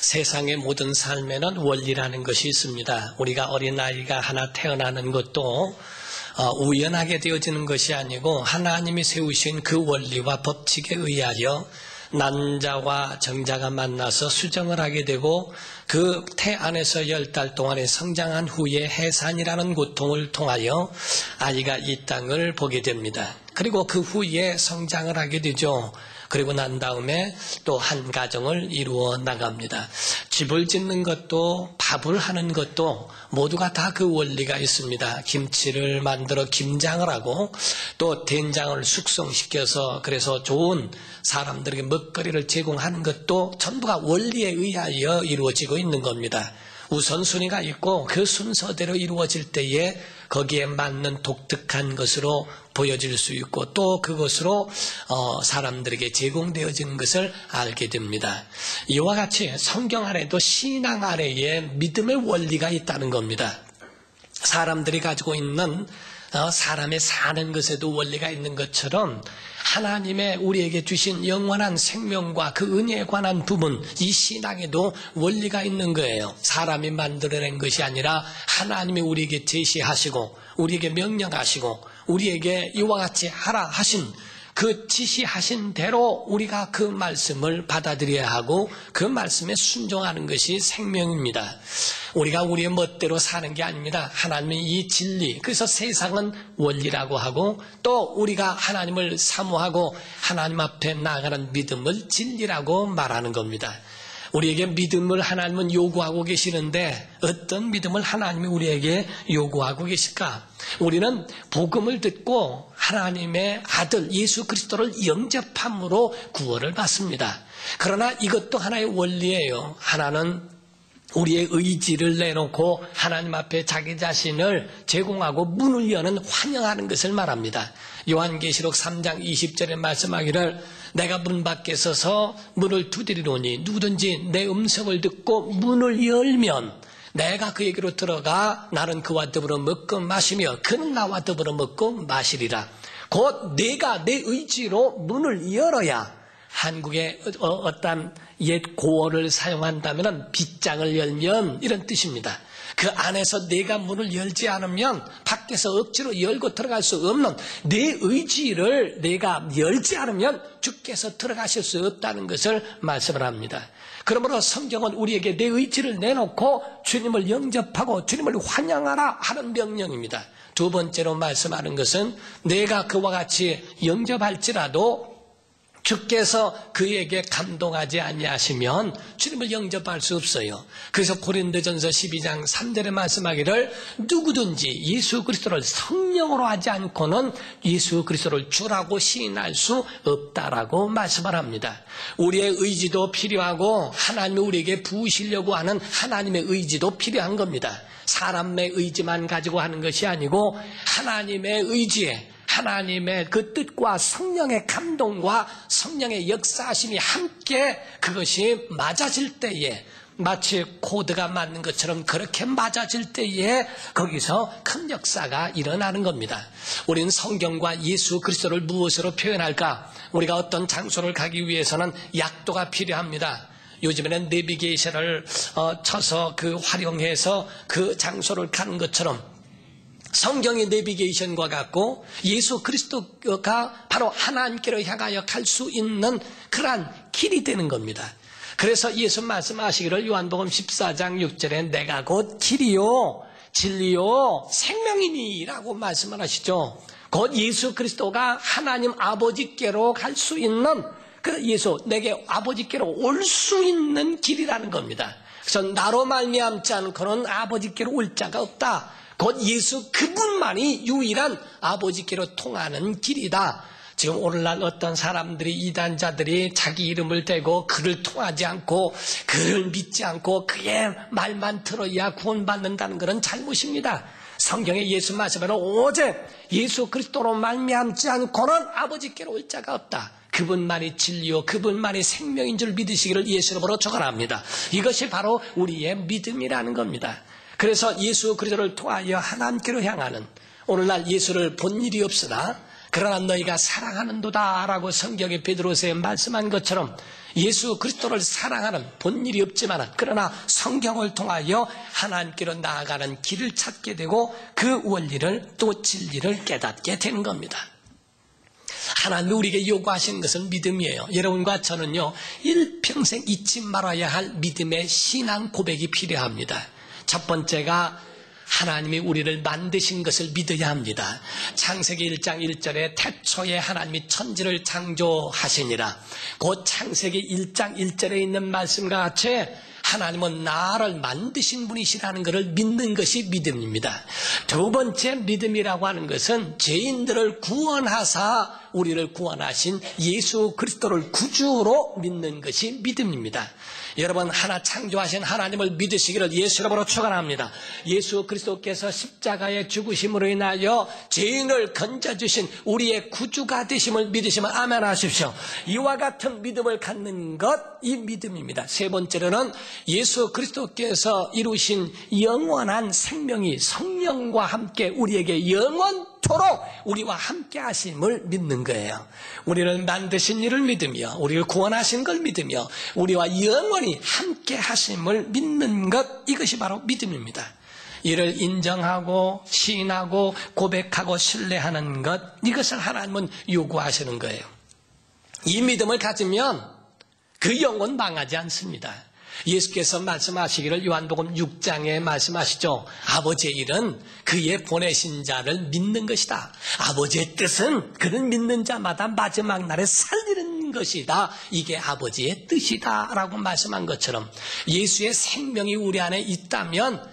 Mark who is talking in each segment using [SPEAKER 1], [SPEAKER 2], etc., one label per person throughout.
[SPEAKER 1] 세상의 모든 삶에는 원리라는 것이 있습니다. 우리가 어린아이가 하나 태어나는 것도 우연하게 되어지는 것이 아니고 하나님이 세우신 그 원리와 법칙에 의하여 난자와 정자가 만나서 수정을 하게 되고 그 태 안에서 10달 동안에 성장한 후에 해산이라는 고통을 통하여 아이가 이 땅을 보게 됩니다. 그리고 그 후에 성장을 하게 되죠. 그리고 난 다음에 또 한 가정을 이루어 나갑니다. 집을 짓는 것도 밥을 하는 것도 모두가 다 그 원리가 있습니다. 김치를 만들어 김장을 하고 또 된장을 숙성시켜서 그래서 좋은 사람들에게 먹거리를 제공하는 것도 전부가 원리에 의하여 이루어지고 있는 겁니다. 우선순위가 있고 그 순서대로 이루어질 때에 거기에 맞는 독특한 것으로 보여질 수 있고 또 그것으로 사람들에게 제공되어진 것을 알게 됩니다. 이와 같이 성경 안에도 신앙 아래에 믿음의 원리가 있다는 겁니다. 사람들이 가지고 있는 사람의 사는 것에도 원리가 있는 것처럼 하나님의 우리에게 주신 영원한 생명과 그 은혜에 관한 부분, 이 신앙에도 원리가 있는 거예요. 사람이 만들어낸 것이 아니라 하나님이 우리에게 제시하시고 우리에게 명령하시고 우리에게 이와 같이 하라 하신 그 지시하신 대로 우리가 그 말씀을 받아들여야 하고 그 말씀에 순종하는 것이 생명입니다. 우리가 우리의 멋대로 사는 게 아닙니다. 하나님의 이 진리, 그래서 세상은 원리라고 하고 또 우리가 하나님을 사모하고 하나님 앞에 나아가는 믿음을 진리라고 말하는 겁니다. 우리에게 믿음을 하나님은 요구하고 계시는데 어떤 믿음을 하나님이 우리에게 요구하고 계실까? 우리는 복음을 듣고 하나님의 아들 예수 그리스도를 영접함으로 구원을 받습니다. 그러나 이것도 하나의 원리예요. 하나는 우리의 의지를 내놓고 하나님 앞에 자기 자신을 제공하고 문을 여는 환영하는 것을 말합니다. 요한계시록 3장 20절에 말씀하기를 내가 문 밖에 서서 문을 두드리노니 누구든지 내 음성을 듣고 문을 열면 내가 그에게로 들어가 나는 그와 더불어 먹고 마시며 그는 나와 더불어 먹고 마시리라. 곧 내가 내 의지로 문을 열어야 한국의 어떤 옛 고어를 사용한다면 빗장을 열면 이런 뜻입니다. 그 안에서 내가 문을 열지 않으면 밖에서 억지로 열고 들어갈 수 없는 내 의지를 내가 열지 않으면 주께서 들어가실 수 없다는 것을 말씀을 합니다. 그러므로 성경은 우리에게 내 의지를 내놓고 주님을 영접하고 주님을 환영하라 하는 명령입니다. 두 번째로 말씀하는 것은 내가 그와 같이 영접할지라도 주께서 그에게 감동하지 아니하시면 주님을 영접할 수 없어요. 그래서 고린도전서 12장 3절에 말씀하기를 누구든지 예수 그리스도를 성령으로 하지 않고는 예수 그리스도를 주라고 시인할 수 없다라고 말씀을 합니다. 우리의 의지도 필요하고 하나님이 우리에게 부으시려고 하는 하나님의 의지도 필요한 겁니다. 사람의 의지만 가지고 하는 것이 아니고 하나님의 의지에 하나님의 그 뜻과 성령의 감동과 성령의 역사하심이 함께 그것이 맞아질 때에 마치 코드가 맞는 것처럼 그렇게 맞아질 때에 거기서 큰 역사가 일어나는 겁니다. 우리는 성경과 예수 그리스도를 무엇으로 표현할까? 우리가 어떤 장소를 가기 위해서는 약도가 필요합니다. 요즘에는 내비게이션을 쳐서 그 활용해서 그 장소를 가는 것처럼 성경의 내비게이션과 같고 예수 그리스도가 바로 하나님께로 향하여 갈 수 있는 그러한 길이 되는 겁니다. 그래서 예수 말씀하시기를 요한복음 14장 6절에 내가 곧 길이요 진리요 생명이니 라고 말씀을 하시죠. 곧 예수 그리스도가 하나님 아버지께로 갈 수 있는 그 예수 내게 아버지께로 올 수 있는 길이라는 겁니다. 그래서 나로 말미암지 않고는 아버지께로 올 자가 없다. 곧 예수 그분만이 유일한 아버지께로 통하는 길이다. 지금 오늘날 어떤 사람들이 이단자들이 자기 이름을 대고 그를 통하지 않고 그를 믿지 않고 그의 말만 들어야 구원받는다는 것은 잘못입니다. 성경에 예수 말씀에는 오직 예수 그리스도로 말미암지 않고는 아버지께로 올 자가 없다. 그분만이 진리요 그분만이 생명인 줄 믿으시기를 예수님으로 축원합니다. 이것이 바로 우리의 믿음이라는 겁니다. 그래서 예수 그리스도를 통하여 하나님께로 향하는 오늘날 예수를 본 일이 없으나 그러나 너희가 사랑하는도다 라고 성경의 베드로서에 말씀한 것처럼 예수 그리스도를 사랑하는 본일이 없지만 그러나 성경을 통하여 하나님께로 나아가는 길을 찾게 되고 그 원리를 또 진리를 깨닫게 되는 겁니다. 하나님이 우리에게 요구하시는 것은 믿음이에요. 여러분과 저는요, 일평생 잊지 말아야 할 믿음의 신앙 고백이 필요합니다. 첫 번째가 하나님이 우리를 만드신 것을 믿어야 합니다. 창세기 1장 1절에 태초에 하나님이 천지를 창조하시니라. 그 창세기 1장 1절에 있는 말씀과 같이 하나님은 나를 만드신 분이시라는 것을 믿는 것이 믿음입니다. 두 번째 믿음이라고 하는 것은 죄인들을 구원하사 우리를 구원하신 예수 그리스도를 구주로 믿는 것이 믿음입니다. 여러분, 하나 창조하신 하나님을 믿으시기를 예수 이름으로 축원합니다. 예수 그리스도께서 십자가의 죽으심으로 인하여 죄인을 건져주신 우리의 구주가 되심을 믿으시면 아멘 하십시오. 이와 같은 믿음을 갖는 것, 이 믿음입니다. 세 번째로는 예수 그리스도께서 이루신 영원한 생명이 성령과 함께 우리에게 영원토록 우리와 함께 하심을 믿는 거예요. 우리를 만드신 이를 믿으며 우리를 구원하신 걸 믿으며 우리와 영원히 함께 하심을 믿는 것, 이것이 바로 믿음입니다. 이를 인정하고 시인하고 고백하고 신뢰하는 것, 이것을 하나님은 요구하시는 거예요. 이 믿음을 가지면 그 영혼 망하지 않습니다. 예수께서 말씀하시기를 요한복음 6장에 말씀하시죠. 아버지의 일은 그의 보내신 자를 믿는 것이다. 아버지의 뜻은 그를 믿는 자마다 마지막 날에 살리는 것이다. 이게 아버지의 뜻이다 라고 말씀한 것처럼 예수의 생명이 우리 안에 있다면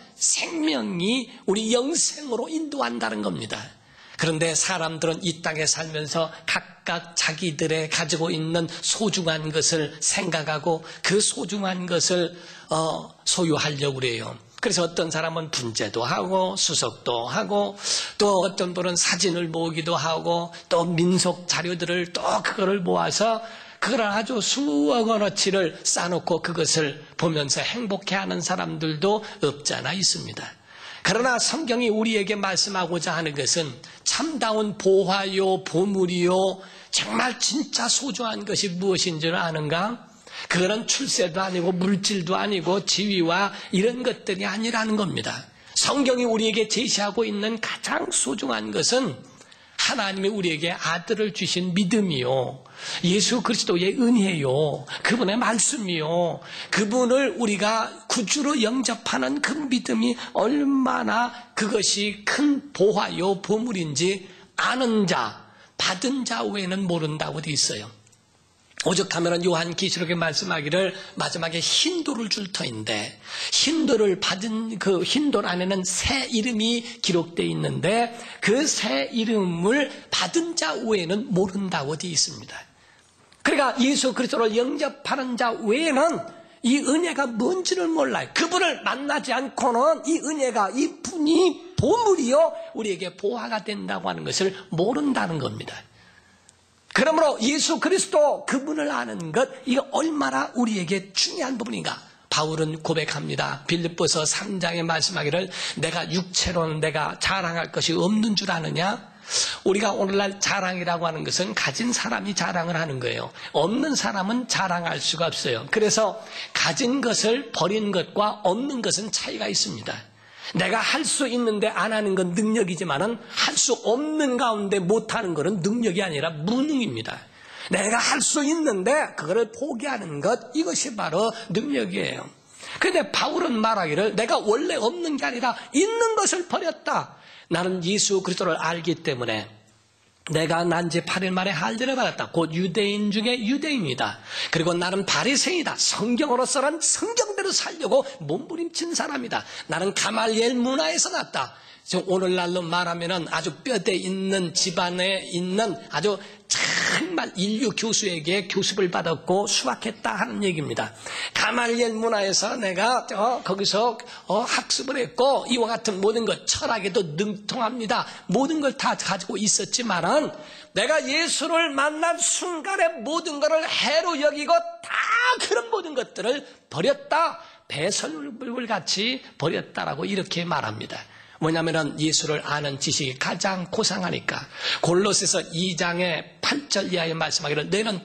[SPEAKER 1] 생명이 우리 영생으로 인도한다는 겁니다. 그런데 사람들은 이 땅에 살면서 각각 자기들의 가지고 있는 소중한 것을 생각하고 그 소중한 것을 소유하려고 그래요. 그래서 어떤 사람은 분재도 하고 수석도 하고 또 어떤 분은 사진을 모으기도 하고 또 민속 자료들을 또 그거를 모아서 그걸 아주 수억 원어치를 쌓아놓고 그것을 보면서 행복해하는 사람들도 없지 않아 있습니다. 그러나 성경이 우리에게 말씀하고자 하는 것은 참다운 보화요, 보물이요, 정말 진짜 소중한 것이 무엇인 줄 아는가? 그거는 출세도 아니고 물질도 아니고 지위와 이런 것들이 아니라는 겁니다. 성경이 우리에게 제시하고 있는 가장 소중한 것은 하나님이 우리에게 아들을 주신 믿음이요, 예수 그리스도의 은혜요, 그분의 말씀이요, 그분을 우리가 구주로 영접하는 그 믿음이 얼마나 그것이 큰 보화요, 보물인지 아는 자, 받은 자 외에는 모른다고 돼 있어요. 오죽하면 요한계시록에 말씀하기를 마지막에 흰돌을 줄 터인데, 흰돌을 받은 그 흰돌 안에는 새 이름이 기록되어 있는데 그 새 이름을 받은 자 외에는 모른다고 되어 있습니다. 그러니까 예수 그리스도를 영접하는 자 외에는 이 은혜가 뭔지를 몰라요. 그분을 만나지 않고는 이 은혜가, 이 분이 보물이요, 우리에게 보화가 된다고 하는 것을 모른다는 겁니다. 그러므로 예수 그리스도 그분을 아는 것, 이거 얼마나 우리에게 중요한 부분인가? 바울은 고백합니다. 빌립보서 3장에 말씀하기를 내가 육체로는 내가 자랑할 것이 없는 줄 아느냐? 우리가 오늘날 자랑이라고 하는 것은 가진 사람이 자랑을 하는 거예요. 없는 사람은 자랑할 수가 없어요. 그래서 가진 것을 버린 것과 없는 것은 차이가 있습니다. 내가 할 수 있는데 안 하는 건 능력이지만은 할 수 없는 가운데 못하는 것은 능력이 아니라 무능입니다. 내가 할 수 있는데 그거를 포기하는 것, 이것이 바로 능력이에요. 그런데 바울은 말하기를 내가 원래 없는 게 아니라 있는 것을 버렸다. 나는 예수 그리스도를 알기 때문에 내가 난 지 8일 만에 할례를 받았다. 곧 유대인 중에 유대인이다. 그리고 나는 바리새인이다. 성경으로서는 성경대로 살려고 몸부림친 사람이다. 나는 가말리엘 문화에서 났다. 지금 오늘날로 말하면은 아주 뼈대 있는 집안에 있는 아주 정말 인류 교수에게 교습을 받았고 수학했다 하는 얘기입니다. 가말리엘 문화에서 내가 거기서 학습을 했고 이와 같은 모든 것, 철학에도 능통합니다. 모든 걸 다 가지고 있었지만은 내가 예수를 만난 순간에 모든 것을 해로 여기고 다 그런 모든 것들을 버렸다. 배설물 같이 버렸다라고 이렇게 말합니다. 뭐냐면은 예수를 아는 지식이 가장 고상하니까. 골로새서 2장의 8절 이하에 말씀하기를 너희는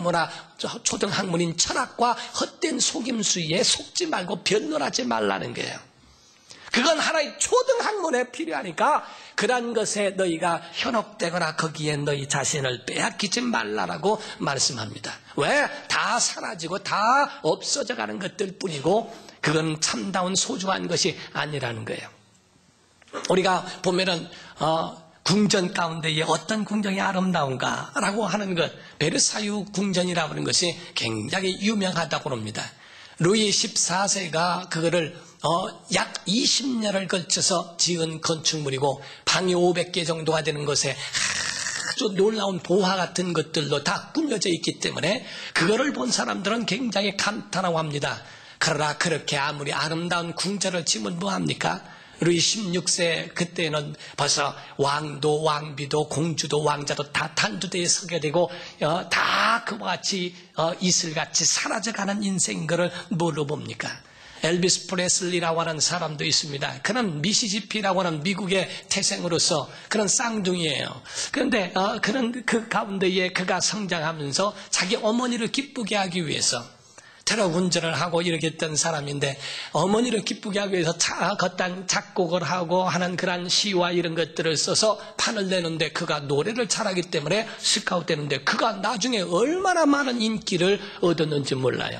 [SPEAKER 1] 초등학문인 철학과 헛된 속임수에 속지 말고 변론하지 말라는 거예요. 그건 하나의 초등학문에 필요하니까 그런 것에 너희가 현혹되거나 거기에 너희 자신을 빼앗기지 말라라고 말씀합니다. 왜? 다 사라지고 다 없어져 가는 것들 뿐이고 그건 참다운 소중한 것이 아니라는 거예요. 우리가 보면은 궁전 가운데에 어떤 궁전이 아름다운가라고 하는 것, 베르사유 궁전이라고 하는 것이 굉장히 유명하다고 합니다. 루이 14세가 그거를 약 20년을 걸쳐서 지은 건축물이고 방이 500개 정도가 되는 것에 아주 놀라운 도화 같은 것들로 다 꾸며져 있기 때문에 그거를 본 사람들은 굉장히 감탄하고 합니다. 그러나 그렇게 아무리 아름다운 궁전을 지으면 뭐합니까? 루이 16세 그때는 벌써 왕도 왕비도 공주도 왕자도 다 단두대에 서게 되고 다 그와 같이 이슬같이 사라져가는 인생인 것을 뭘로 봅니까? 엘비스 프레슬리라고 하는 사람도 있습니다. 그는 미시시피라고 하는 미국의 태생으로서 그런 쌍둥이에요. 그런데 그는 그 가운데에 그가 성장하면서 자기 어머니를 기쁘게 하기 위해서 트럭 운전을 하고 이렇게 했던 사람인데 어머니를 기쁘게 하기 위해서 걷단 작곡을 하고 하는 그런 시와 이런 것들을 써서 판을 내는데 그가 노래를 잘하기 때문에 스카웃되는데 그가 나중에 얼마나 많은 인기를 얻었는지 몰라요.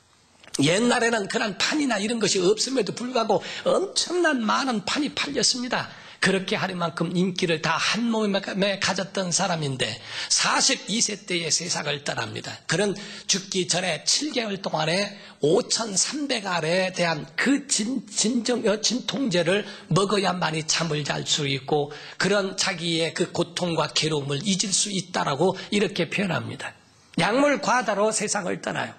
[SPEAKER 1] 옛날에는 그런 판이나 이런 것이 없음에도 불구하고 엄청난 많은 판이 팔렸습니다. 그렇게 할 만큼 인기를 다 한 몸에 가졌던 사람인데 42세 때에 세상을 떠납니다. 그는 죽기 전에 7개월 동안에 5,300알에 대한 그 진통제를 먹어야만이 잠을 잘 수 있고 그런 자기의 그 고통과 괴로움을 잊을 수 있다라고 이렇게 표현합니다. 약물 과다로 세상을 떠나요.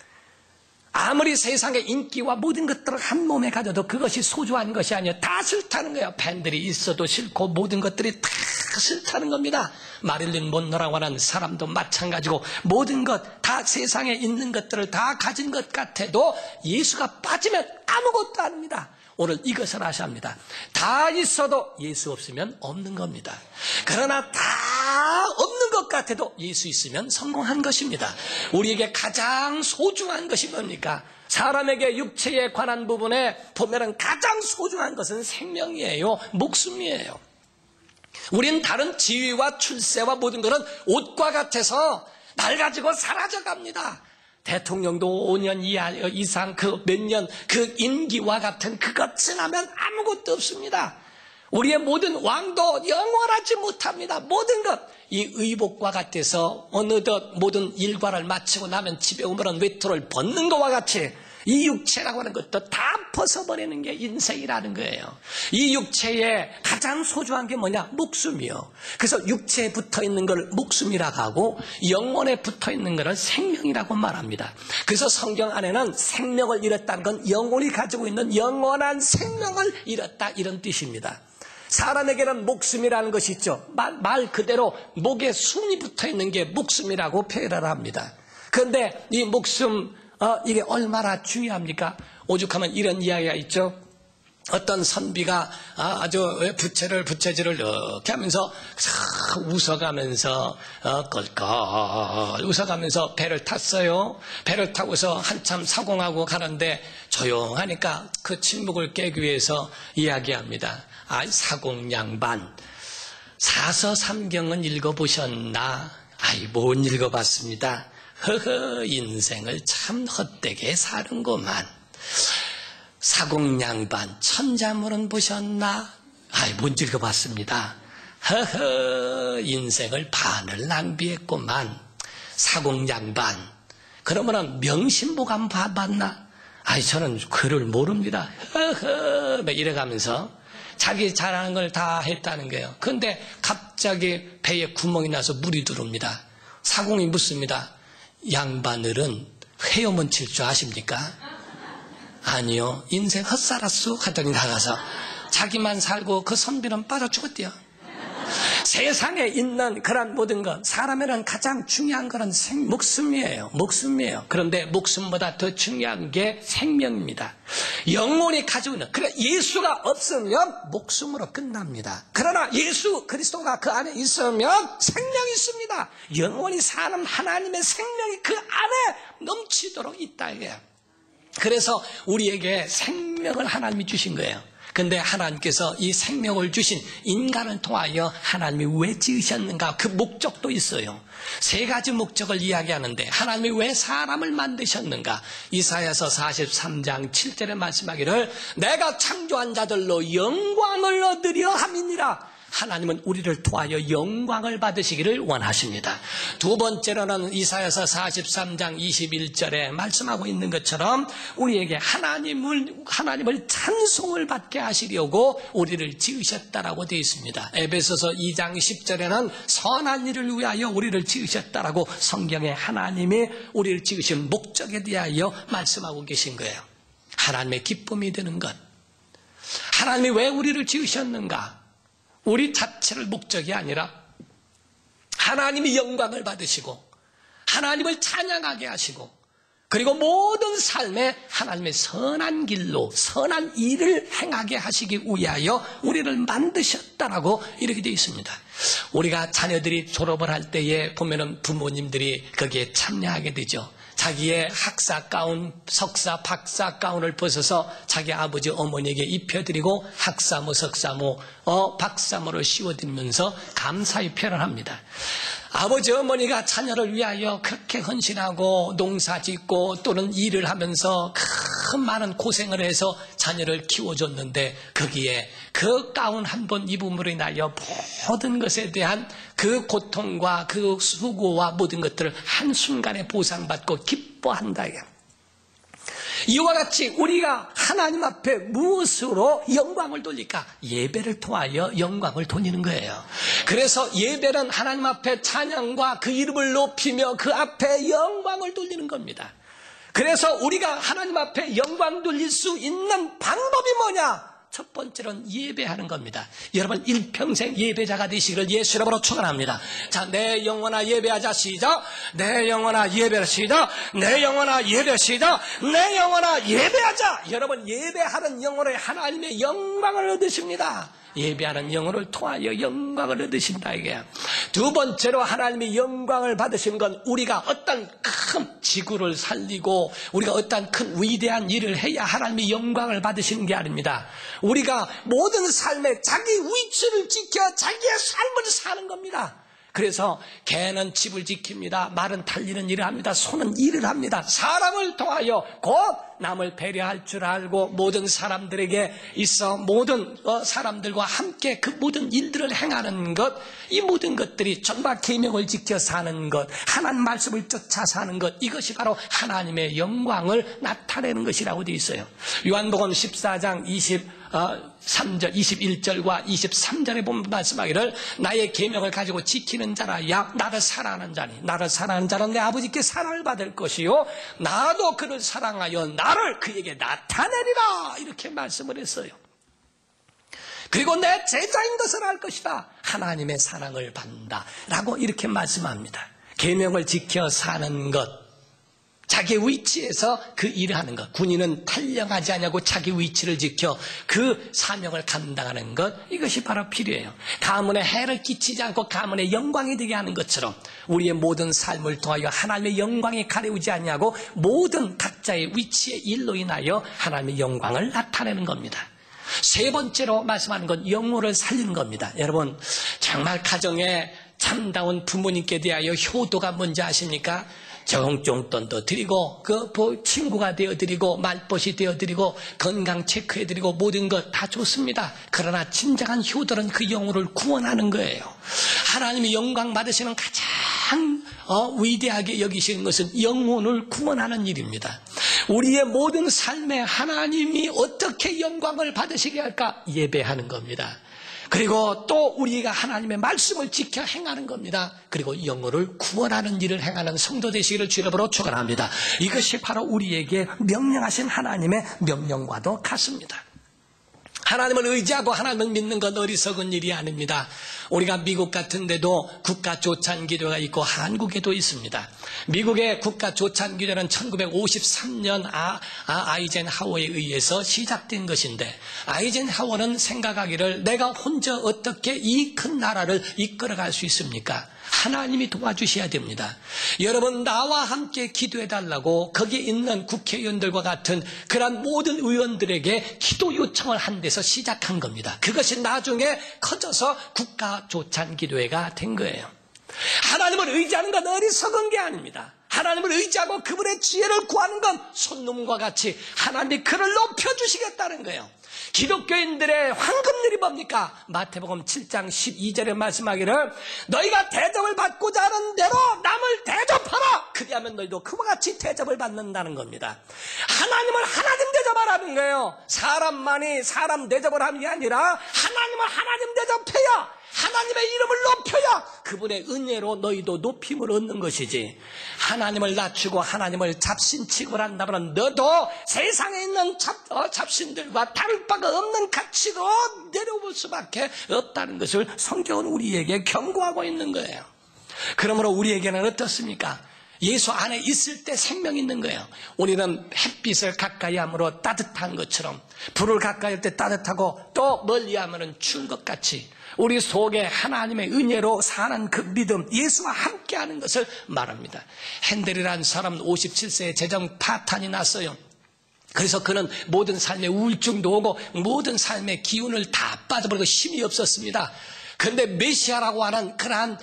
[SPEAKER 1] 아무리 세상의 인기와 모든 것들을 한 몸에 가져도 그것이 소중한 것이 아니에요. 다 싫다는 거예요. 팬들이 있어도 싫고 모든 것들이 다 싫다는 겁니다. 마릴린 먼로라고 하는 사람도 마찬가지고 모든 것 다 세상에 있는 것들을 다 가진 것 같아도 예수가 빠지면 아무것도 아닙니다. 오늘 이것을 아셔야 합니다. 다 있어도 예수 없으면 없는 겁니다. 그러나 다 없는 것 같아도 예수 있으면 성공한 것입니다. 우리에게 가장 소중한 것이 뭡니까? 사람에게 육체에 관한 부분에 보면은 가장 소중한 것은 생명이에요. 목숨이에요. 우린 다른 지위와 출세와 모든 것은 옷과 같아서 낡아지고 사라져갑니다. 대통령도 5년 이상 그 몇 년 그 임기와 같은 그것 지나면 아무것도 없습니다. 우리의 모든 왕도 영원하지 못합니다. 모든 것 이 의복과 같아서 어느덧 모든 일과를 마치고 나면 집에 오면 외투를 벗는 것과 같이 이 육체라고 하는 것도 다 벗어버리는 게 인생이라는 거예요. 이 육체에 가장 소중한 게 뭐냐? 목숨이요. 그래서 육체에 붙어있는 걸 목숨이라고 하고 영혼에 붙어있는 것을 생명이라고 말합니다. 그래서 성경 안에는 생명을 잃었다는 건 영혼이 가지고 있는 영원한 생명을 잃었다 이런 뜻입니다. 사람에게는 목숨이라는 것이 있죠. 말 그대로 목에 숨이 붙어있는 게 목숨이라고 표현을 합니다. 그런데 이 목숨 이게 얼마나 중요합니까? 오죽하면 이런 이야기가 있죠. 어떤 선비가 아주 부채질을 이렇게 하면서 웃어가면서 껄껄 웃어가면서 배를 탔어요. 배를 타고서 한참 사공하고 가는데 조용하니까 그 침묵을 깨기 위해서 이야기합니다. 사공 양반 사서삼경은 읽어보셨나? 못 읽어봤습니다. 허허 인생을 참 헛되게 사는구만. 사공양반 천자문은 보셨나? 못 읽어봤습니다. 허허 인생을 반을 낭비했구만. 사공양반 그러면은 명심보감 봐봤나? 저는 글을 모릅니다. 허허 이래가면서 자기 잘하는 걸 다 했다는 거예요. 그런데 갑자기 배에 구멍이 나서 물이 들어옵니다. 사공이 묻습니다. 양바늘은 회염은 칠 줄 아십니까? 아니요. 인생 헛살았수 하더니 나가서 자기만 살고 그 선비는 빠져 죽었대요. 세상에 있는 그런 모든 것 사람에는 가장 중요한 것은 목숨이에요. 그런데 목숨보다 더 중요한 게 생명입니다. 영혼이 가지고 있는, 그래 예수가 없으면 목숨으로 끝납니다. 그러나 예수 그리스도가 그 안에 있으면 생명이 있습니다. 영혼이 사는 하나님의 생명이 그 안에 넘치도록 있다 이거예요. 그래서 우리에게 생명을 하나님이 주신 거예요. 근데 하나님께서 이 생명을 주신 인간을 통하여 하나님이 왜 지으셨는가, 그 목적도 있어요. 세 가지 목적을 이야기하는데 하나님이 왜 사람을 만드셨는가, 이사야서 43장 7절에 말씀하기를 내가 창조한 자들로 영광을 얻으려 함이니라. 하나님은 우리를 통하여 영광을 받으시기를 원하십니다. 두 번째로는 이사야서 43장 21절에 말씀하고 있는 것처럼 우리에게 하나님을 찬송을 받게 하시려고 우리를 지으셨다라고 되어 있습니다. 에베소서 2장 10절에는 선한 일을 위하여 우리를 지으셨다라고 성경에 하나님이 우리를 지으신 목적에 대하여 말씀하고 계신 거예요. 하나님의 기쁨이 되는 것, 하나님이 왜 우리를 지으셨는가, 우리 자체를 목적이 아니라 하나님이 영광을 받으시고 하나님을 찬양하게 하시고 그리고 모든 삶에 하나님의 선한 길로 선한 일을 행하게 하시기 위하여 우리를 만드셨다라고 이렇게 되어 있습니다. 우리가 자녀들이 졸업을 할 때에 보면은 부모님들이 거기에 참여하게 되죠. 자기의 학사 가운, 석사, 박사 가운을 벗어서 자기 아버지 어머니에게 입혀드리고 학사모, 석사모, 박사모를 씌워드리면서 감사의 표현을 합니다. 아버지 어머니가 자녀를 위하여 그렇게 헌신하고 농사 짓고 또는 일을 하면서 큰 많은 고생을 해서 자녀를 키워줬는데 거기에 그 가운 한 번 입음으로 인하여 모든 것에 대한 그 고통과 그 수고와 모든 것들을 한순간에 보상받고 기뻐한다. 이와 같이 우리가 하나님 앞에 무엇으로 영광을 돌릴까? 예배를 통하여 영광을 돌리는 거예요. 그래서 예배는 하나님 앞에 찬양과 그 이름을 높이며 그 앞에 영광을 돌리는 겁니다. 그래서 우리가 하나님 앞에 영광 돌릴 수 있는 방법이 뭐냐? 첫 번째로는 예배하는 겁니다. 여러분 일평생 예배자가 되시기를 예수 이름으로 축원합니다. 자, 내 영혼아 예배하자 시작. 내 영혼아 예배하자 시작. 내 영혼아 예배 시작. 내 영혼아 예배하자. 여러분 예배하는 영혼에 하나님의 영광을 얻으십니다. 예배하는 영혼을 통하여 영광을 얻으신다 이게. 두 번째로 하나님의 영광을 받으신 건 우리가 어떤 큰 지구를 살리고 우리가 어떤 큰 위대한 일을 해야 하나님의 영광을 받으시는 게 아닙니다. 우리가 모든 삶에 자기 위치를 지켜 자기의 삶을 사는 겁니다. 그래서 개는 집을 지킵니다. 말은 달리는 일을 합니다. 소는 일을 합니다. 사람을 통하여 곧 남을 배려할 줄 알고 모든 사람들에게 있어 모든 사람들과 함께 그 모든 일들을 행하는 것, 이 모든 것들이 전과 계명을 지켜 사는 것, 하나님 말씀을 쫓아 사는 것, 이것이 하나님의 영광을 나타내는 것이라고 되어 있어요. 요한복음 14장 3절, 21절과 23절에 보면 말씀하기를 나의 계명을 가지고 지키는 자라야 나를 사랑하는 자니 나를 사랑하는 자는 내 아버지께 사랑을 받을 것이요 나도 그를 사랑하여 나를 그에게 나타내리라 이렇게 말씀을 했어요. 그리고 내 제자인 것을 알 것이다. 하나님의 사랑을 받는다 라고 이렇게 말씀합니다. 계명을 지켜 사는 것, 자기 위치에서 그 일을 하는 것, 군인은 탈영하지 않냐고 자기 위치를 지켜 그 사명을 감당하는 것, 이것이 바로 필요해요. 가문에 해를 끼치지 않고 가문에 영광이 되게 하는 것처럼 우리의 모든 삶을 통하여 하나님의 영광이 가려우지 않냐고 모든 각자의 위치의 일로 인하여 하나님의 영광을 나타내는 겁니다. 세 번째로 말씀하는 건 영혼을 살리는 겁니다. 여러분 정말 가정에 참다운 부모님께 대하여 효도가 뭔지 아십니까? 정종돈도 드리고 그 친구가 되어드리고 말벗이 되어드리고 건강 체크해드리고 모든 것 다 좋습니다. 그러나 진정한 효도는 그 영혼을 구원하는 거예요. 하나님이 영광 받으시는 가장 위대하게 여기시는 것은 영혼을 구원하는 일입니다. 우리의 모든 삶에 하나님이 어떻게 영광을 받으시게 할까? 예배하는 겁니다. 그리고 또 우리가 하나님의 말씀을 지켜 행하는 겁니다. 그리고 영혼을 구원하는 일을 행하는 성도 되시기를 주 이름으로 축원합니다. 이것이 바로 우리에게 명령하신 하나님의 명령과도 같습니다. 하나님을 의지하고 하나님을 믿는 건 어리석은 일이 아닙니다. 우리가 미국 같은 데도 국가 조찬 기도가 있고 한국에도 있습니다. 미국의 국가 조찬 기도는 1953년 아이젠하워에 의해서 시작된 것인데, 아이젠하워는 생각하기를 내가 혼자 어떻게 이 큰 나라를 이끌어갈 수 있습니까? 하나님이 도와주셔야 됩니다. 여러분, 나와 함께 기도해달라고 거기에 있는 국회의원들과 같은 그런 모든 의원들에게 기도 요청을 한 데서 시작한 겁니다. 그것이 나중에 커져서 국가조찬 기도회가 된 거예요. 하나님을 의지하는 건 어리석은 게 아닙니다. 하나님을 의지하고 그분의 지혜를 구하는 건 손놈과 같이 하나님이 그를 높여주시겠다는 거예요. 기독교인들의 황금률이 뭡니까? 마태복음 7장 12절에 말씀하기를 너희가 대접을 받고자 하는 대로 남을 대접하라. 그리하면 너희도 그와 같이 대접을 받는다는 겁니다. 하나님을 하나님 대접하라는 거예요. 사람만이 사람 대접을 하는 게 아니라 하나님을 하나님 대접해야, 하나님의 이름을 높여야 그분의 은혜로 너희도 높임을 얻는 것이지, 하나님을 낮추고 하나님을 잡신취급을 한다면 너도 세상에 있는 잡신들과 다를 바가 없는 가치로 내려올 수밖에 없다는 것을 성경은 우리에게 경고하고 있는 거예요. 그러므로 우리에게는 어떻습니까? 예수 안에 있을 때 생명이 있는 거예요. 우리는 햇빛을 가까이 함으로 따뜻한 것처럼, 불을 가까이 할 때 따뜻하고 또 멀리 하면 추운 것 같이 우리 속에 하나님의 은혜로 사는 그 믿음, 예수와 함께하는 것을 말합니다. 핸델이라는 사람은 57세에 재정 파탄이 났어요. 그래서 그는 모든 삶의 우울증도 오고 모든 삶의 기운을 다 빠져버리고 힘이 없었습니다. 그런데 메시아라고 하는 그러한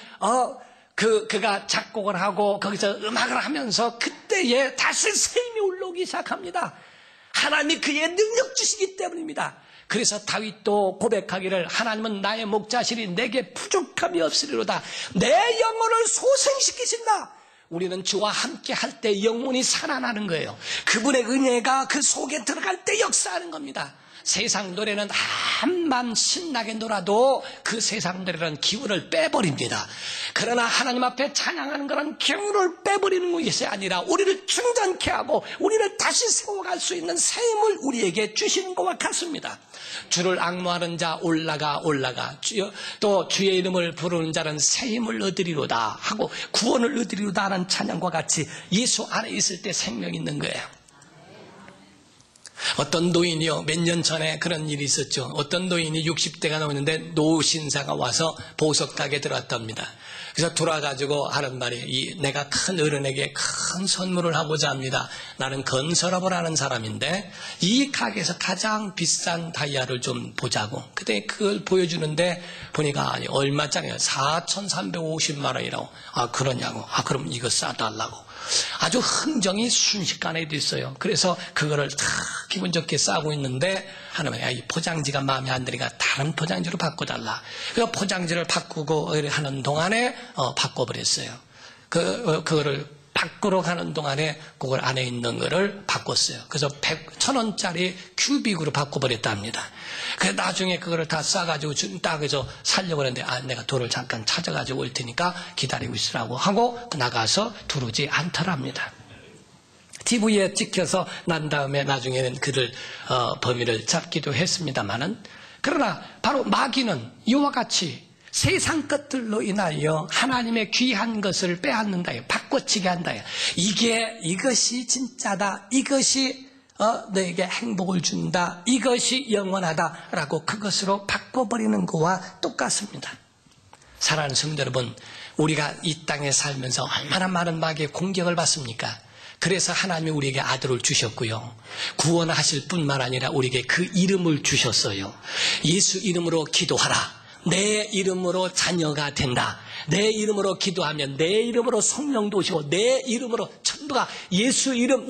[SPEAKER 1] 그가 작곡을 하고 거기서 음악을 하면서 그때에 다시 새 힘이 올라오기 시작합니다. 하나님이 그의 능력 주시기 때문입니다. 그래서 다윗도 고백하기를 하나님은 나의 목자시니 내게 부족함이 없으리로다. 내 영혼을 소생시키신다. 우리는 주와 함께 할 때 영혼이 살아나는 거예요. 그분의 은혜가 그 속에 들어갈 때 역사하는 겁니다. 세상 노래는 한만 신나게 놀아도 그 세상 노래는 기운을 빼버립니다. 그러나 하나님 앞에 찬양하는 것은 기운을 빼버리는 것이 아니라 우리를 충전케 하고 우리를 다시 세워갈 수 있는 새 힘을 우리에게 주시는 것과 같습니다. 주를 앙모하는 자 올라가 또 주의 이름을 부르는 자는 새 힘을 얻으리로다 하고 구원을 얻으리로다 하는 찬양과 같이 예수 안에 있을 때 생명이 있는 거예요. 어떤 노인이요, 몇 년 전에 그런 일이 있었죠. 어떤 노인이 60대가 넘었는데 노신사가 와서 보석가게에 들어왔답니다. 그래서 돌아가지고 하는 말이, 내가 큰 어른에게 큰 선물을 하고자 합니다. 나는 건설업을 하는 사람인데 이 가게에서 가장 비싼 다이아를 좀 보자고. 그때 그걸 보여주는데 보니까 아니 얼마짜리야? 4,350만 원이라고. 아 그러냐고. 아 그럼 이거 싸달라고. 아주 흥정이 순식간에 됐어요. 그래서 그거를 다 기분 좋게 싸고 있는데 하나님이 이 포장지가 마음에 안 드니까 다른 포장지로 바꿔달라. 그래서 포장지를 바꾸고 하는 동안에 바꿔버렸어요. 그거를 바꾸러 가는 동안에 그걸 안에 있는 거를 바꿨어요. 그래서 1,000원짜리 큐빅으로 바꿔버렸답니다. 그래서 나중에 그거를 다 싸가지고 딱 해서 살려고 하는데 내가 돌을 잠깐 찾아가지고 올 테니까 기다리고 있으라고 하고 나가서 들어오지 않더랍니다. TV에 찍혀서 난 다음에 나중에는 그를 범인을 잡기도 했습니다만은, 그러나 바로 마귀는 이와 같이 세상 것들로 인하여 하나님의 귀한 것을 빼앗는다, 바꿔치게 한다. 이것이 진짜다, 이것이 너에게 행복을 준다, 이것이 영원하다라고 그것으로 바꿔버리는 것과 똑같습니다. 사랑하는 성도 여러분, 우리가 이 땅에 살면서 얼마나 많은 마귀의 공격을 받습니까? 그래서 하나님이 우리에게 아들을 주셨고요, 구원하실 뿐만 아니라 우리에게 그 이름을 주셨어요. 예수 이름으로 기도하라. 내 이름으로 자녀가 된다. 내 이름으로 기도하면 내 이름으로 성령도 오시고 내 이름으로 전부가 예수 이름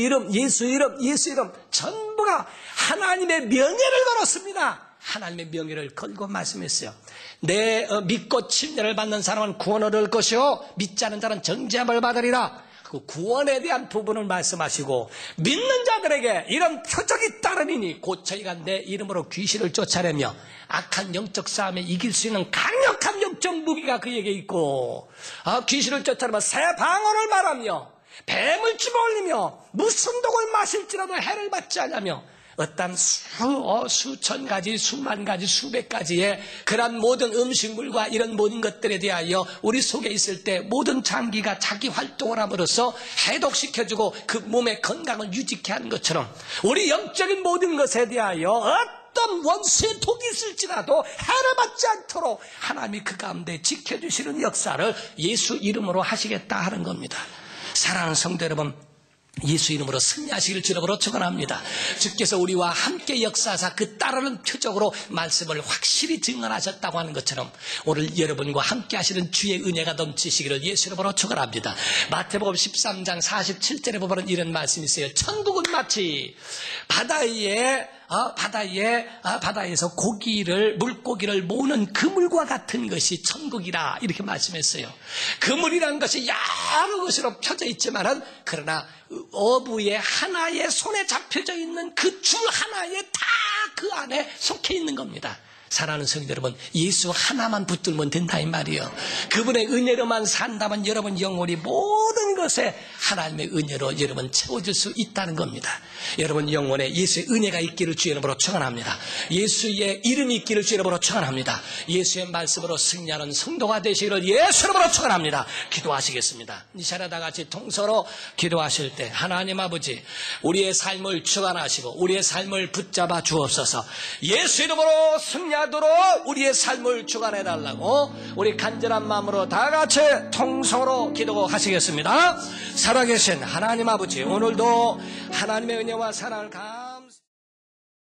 [SPEAKER 1] 전부가 하나님의 명예를 걸었습니다. 하나님의 명예를 걸고 말씀했어요. 내 믿고 침례를 받는 사람은 구원을 얻을 것이요 믿지 않는 자는 정죄함을 받으리라. 그 구원에 대한 부분을 말씀하시고, 믿는 자들에게 이런 표적이 따르리니 곧 저희가 내 이름으로 귀신을 쫓아내며 악한 영적 싸움에 이길 수 있는 강력한 영적 무기가 그에게 있고, 귀신을 쫓아내며 새 방언을 말하며 뱀을 집어올리며 무슨 독을 마실지라도 해를 받지 않으며 어떤 수천 가지, 수만 가지, 수백 가지의 그런 모든 음식물과 이런 모든 것들에 대하여 우리 속에 있을 때 모든 장기가 자기 활동을 함으로써 해독시켜주고 그 몸의 건강을 유지케 하는 것처럼 우리 영적인 모든 것에 대하여 어떤 원수의 독이 있을지라도 해를 받지 않도록 하나님이 그 가운데 지켜주시는 역사를 예수 이름으로 하시겠다 하는 겁니다. 사랑하는 성도 여러분, 예수 이름으로 승리하시길 주님으로 축원합니다. 주께서 우리와 함께 역사하사 그 따르는 표적으로 말씀을 확실히 증언하셨다고 하는 것처럼 오늘 여러분과 함께 하시는 주의 은혜가 넘치시기를 예수 이름으로 축원합니다. 마태복음 13장 47절에 보면 이런 말씀이 있어요. 천국은 마치 바다에서 물고기를 모으는 그물과 같은 것이 천국이라 이렇게 말씀했어요. 그물이라는 것이 여러 것으로 펴져 있지만은 그러나 어부의 하나의 손에 잡혀져 있는 그 줄 하나에 다 그 안에 속해 있는 겁니다. 사랑하는 성도 여러분, 예수 하나만 붙들면 된다 이 말이에요. 그분의 은혜로만 산다면 여러분 영혼이 모든 것에 하나님의 은혜로 여러분 채워질 수 있다는 겁니다. 여러분 영혼에 예수의 은혜가 있기를 주의 이름으로 축원합니다. 예수의 이름이 있기를 주의 이름으로 축원합니다. 예수의 말씀으로 승리하는 성도가 되시기를 예수 이름으로 축원합니다. 기도하시겠습니다. 이 시간에 다 같이 통서로 기도하실 때 하나님 아버지, 우리의 삶을 주관하시고 우리의 삶을 붙잡아 주옵소서. 예수 이름으로 승리하도록 우리의 삶을 주관해달라고 우리 간절한 마음으로 다 같이 통성으로 기도하시겠습니다. 살아계신 하나님 아버지, 오늘도 하나님의 은혜와 사랑을